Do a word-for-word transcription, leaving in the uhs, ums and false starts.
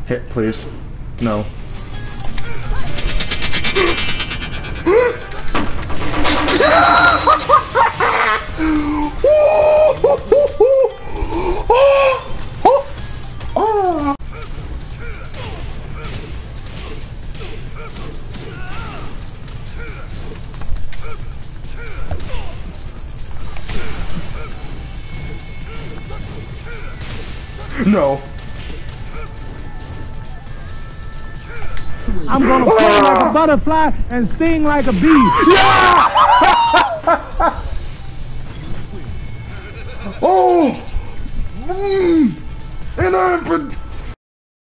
Hit, please. No. No. I'm gonna fly like a butterfly and sting like a bee. Yeah! Oh! Mm. And I'm